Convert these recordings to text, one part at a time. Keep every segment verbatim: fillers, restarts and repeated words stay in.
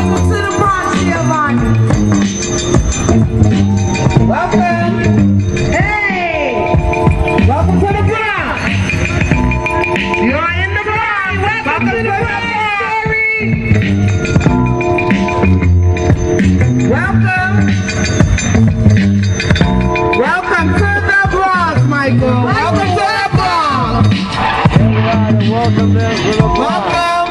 Welcome to the Bronx, Giovanni. Welcome. Hey! Welcome to the Bronx. You're in the Bronx. Welcome, welcome to the Bronx, Terry. Welcome. Welcome to the Bronx, Michael. Welcome to the Bronx. Everybody, welcome them to the Bronx. Welcome.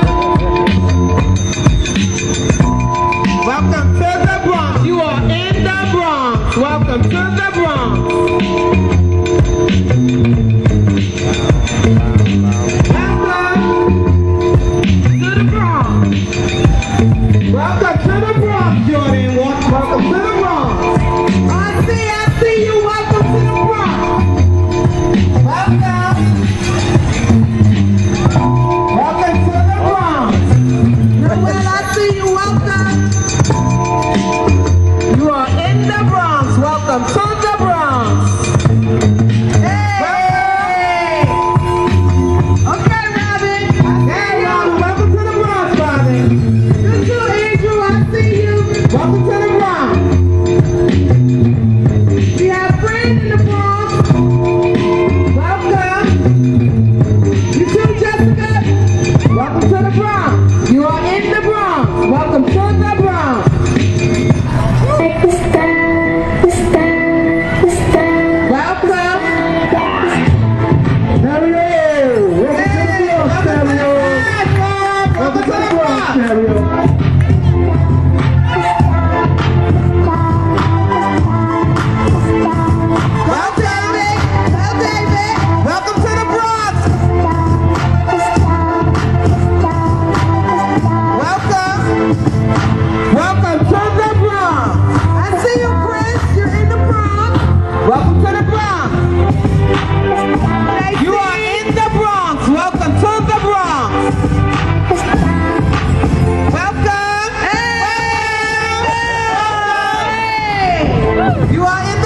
Welcome to the Bronx. You are in the Bronx. Welcome to the Bronx. Welcome to the Bronx. Welcome to the Bronx, Jordan. Welcome to the Bronx. I see, I see you. Welcome to the Bronx. Welcome. Welcome to the Bronx. Noel, I see you. Welcome. You are in the Bronx. Welcome to the Bronx. Hey! Okay, Robin. Hey, y'all. Welcome to the Bronx, Robin. You too, Andrew. I see you. Welcome to the Bronx. We have friends in the Bronx. Welcome. You too, Jessica. Welcome to the Bronx. You are in the Bronx. Welcome to the Bronx. Welcome. Welcome to the Bronx, Stereo. Well, David. Well, David. Welcome to the Bronx. Welcome. Welcome to the Bronx. I see you, Chris. You're in the Bronx. Welcome to the Bronx. You are in the Bronx. Welcome to the Bronx. Welcome. Hey. You are in